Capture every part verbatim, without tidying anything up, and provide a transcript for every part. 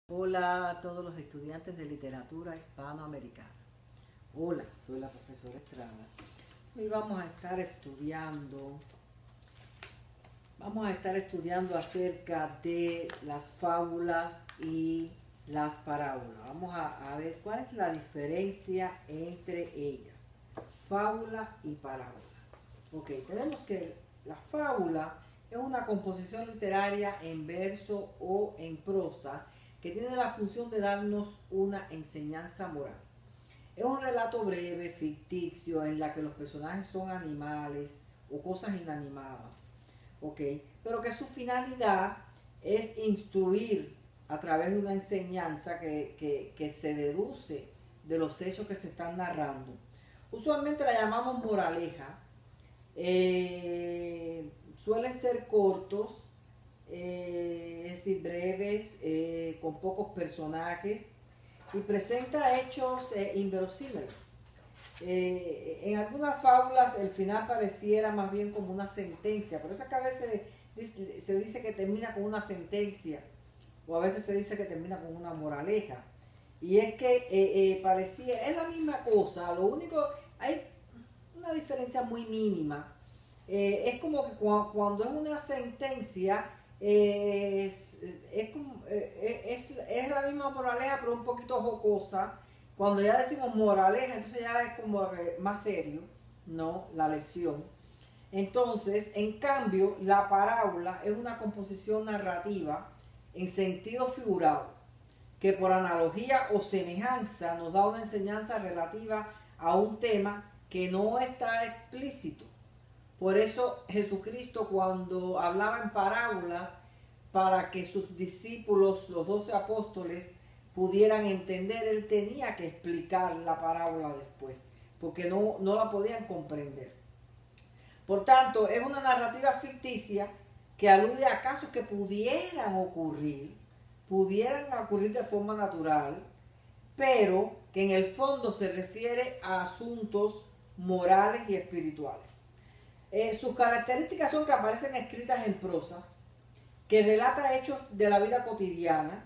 Hola a todos los estudiantes de literatura hispanoamericana. Hola, soy la profesora Estrada. Hoy vamos a estar estudiando, vamos a estar estudiando acerca de las fábulas y las parábolas. Vamos a, a ver cuál es la diferencia entre ellas, fábula y parábolas. Ok, tenemos que la fábula es una composición literaria en verso o en prosa que tiene la función de darnos una enseñanza moral. Es un relato breve, ficticio, en la que los personajes son animales o cosas inanimadas, ¿ok? Pero que su finalidad es instruir a través de una enseñanza que, que, que se deduce de los hechos que se están narrando. Usualmente la llamamos moraleja. Eh, suelen ser cortos, eh, es decir, breves, eh, con pocos personajes, y presenta hechos eh, inverosímiles. Eh, en algunas fábulas el final pareciera más bien como una sentencia, por eso es que a veces se dice que termina con una sentencia, o a veces se dice que termina con una moraleja. Y es que eh, eh, parecía, es la misma cosa, lo único, hay una diferencia muy mínima. Eh, es como que cuando, cuando es una sentencia, eh, es, es, como, eh, es, es la misma moraleja, pero un poquito jocosa. Cuando ya decimos moraleja, entonces ya es como más serio, ¿no? La lección. Entonces, en cambio, la parábola es una composición narrativa en sentido figurado, que por analogía o semejanza nos da una enseñanza relativa a un tema que no está explícito. Por eso Jesucristo, cuando hablaba en parábolas, para que sus discípulos, los doce apóstoles, pudieran entender, él tenía que explicar la parábola después, porque no, no la podían comprender. Por tanto, es una narrativa ficticia que alude a casos que pudieran ocurrir, pudieran ocurrir de forma natural, pero que en el fondo se refiere a asuntos morales y espirituales. Eh, sus características son que aparecen escritas en prosas, que relata hechos de la vida cotidiana,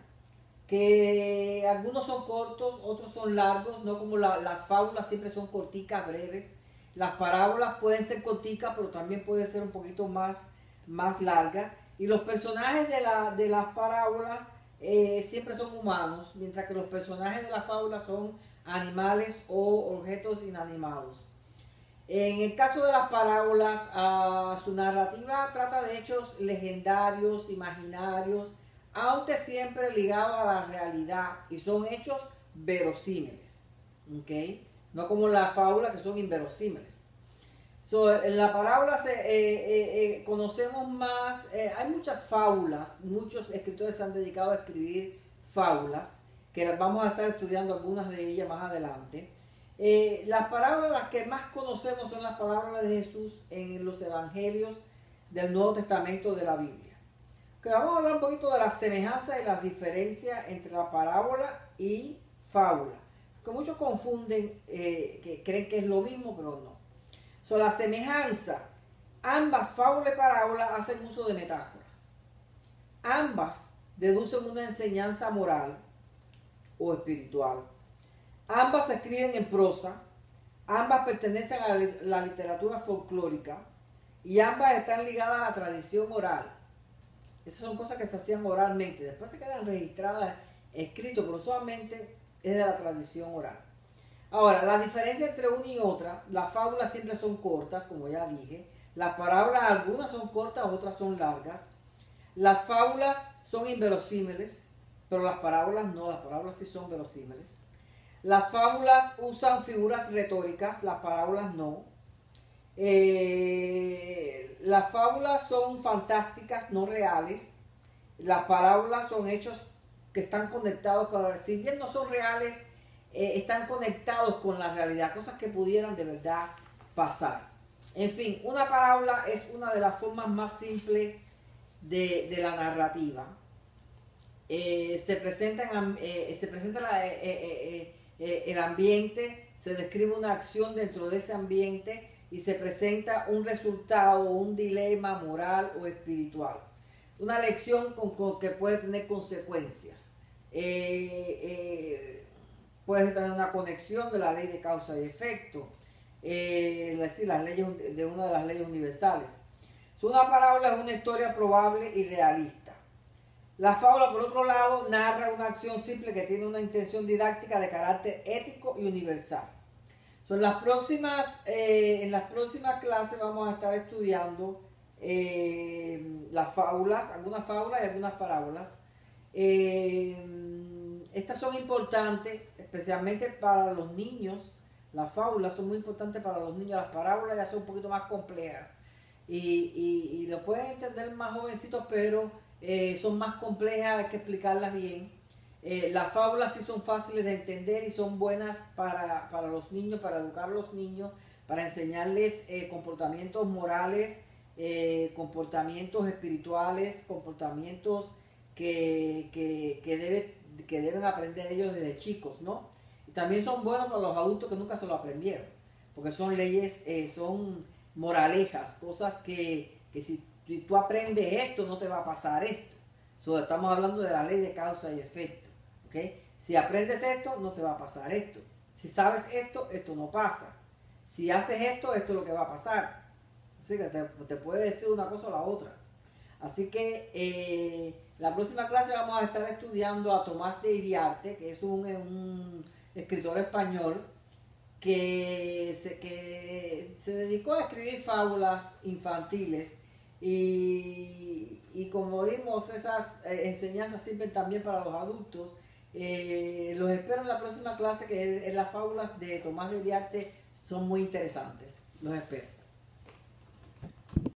que algunos son cortos, otros son largos, no como la, las fábulas siempre son corticas, breves. Las parábolas pueden ser corticas, pero también pueden ser un poquito más, más largas. Y los personajes de, la, de las parábolas eh, siempre son humanos, mientras que los personajes de las fábulas son animales o objetos inanimados. En el caso de las parábolas, uh, su narrativa trata de hechos legendarios, imaginarios, aunque siempre ligados a la realidad, y son hechos verosímiles, ¿okay? No como las fábulas, que son inverosímiles. So, en la parábola se, eh, eh, eh, conocemos más, eh, hay muchas fábulas, muchos escritores se han dedicado a escribir fábulas, que vamos a estar estudiando algunas de ellas más adelante. Eh, las parábolas las que más conocemos son las parábolas de Jesús en los evangelios del Nuevo Testamento de la Biblia. Que vamos a hablar un poquito de las semejanzas y las diferencias entre la parábola y fábula. Que muchos confunden, eh, que creen que es lo mismo, pero no. So, la semejanza, ambas fábula y parábola hacen uso de metáforas. Ambas deducen una enseñanza moral o espiritual. Ambas se escriben en prosa, ambas pertenecen a la literatura folclórica y ambas están ligadas a la tradición oral. Esas son cosas que se hacían oralmente, después se quedan registradas, escritas, pero usualmente es de la tradición oral. Ahora, la diferencia entre una y otra, las fábulas siempre son cortas, como ya dije, las parábolas algunas son cortas, otras son largas. Las fábulas son inverosímiles, pero las parábolas no, las parábolas sí son verosímiles. Las fábulas usan figuras retóricas, las parábolas no. Eh, las fábulas son fantásticas, no reales. Las parábolas son hechos que están conectados con la, si bien no son reales, eh, están conectados con la realidad, cosas que pudieran de verdad pasar. En fin, una parábola es una de las formas más simples de, de la narrativa. Eh, se presenta, eh, se presenta la, eh, eh, eh, el ambiente, se describe una acción dentro de ese ambiente y se presenta un resultado, un dilema moral o espiritual. Una lección con, con que puede tener consecuencias. eh, eh, puedes tener una conexión de la ley de causa y efecto, eh, es decir, las leyes de una de las leyes universales. Una parábola es una historia probable y realista. La fábula, por otro lado, narra una acción simple que tiene una intención didáctica de carácter ético y universal. So, en, las próximas, eh, en las próximas clases vamos a estar estudiando eh, las fábulas, algunas fábulas y algunas parábolas. Eh, estas son importantes, especialmente para los niños. Las fábulas son muy importantes para los niños, las parábolas ya son un poquito más complejas. Y, y, y lo pueden entender más jovencitos, pero eh, son más complejas, hay que explicarlas bien. Eh, las fábulas sí son fáciles de entender y son buenas para, para los niños, para educar a los niños, para enseñarles eh, comportamientos morales, eh, comportamientos espirituales, comportamientos que, que, que, debe, que deben aprender ellos desde chicos, ¿no? Y también son buenos para los adultos que nunca se lo aprendieron, porque son leyes, eh, son moralejas, cosas que, que si, si tú aprendes esto no te va a pasar esto. So, estamos hablando de la ley de causa y efecto, ¿okay? Si aprendes esto no te va a pasar esto, si sabes esto, esto no pasa, si haces esto, esto es lo que va a pasar. Así que te, te puede decir una cosa o la otra. Así que eh, la próxima clase vamos a estar estudiando a Tomás de Iriarte, que es un, un escritor español que se, que se dedicó a escribir fábulas infantiles y, y como vimos, esas eh, enseñanzas sirven también para los adultos. Eh, los espero en la próxima clase, que es, es las fábulas de Tomás de Iriarte, son muy interesantes. Los espero.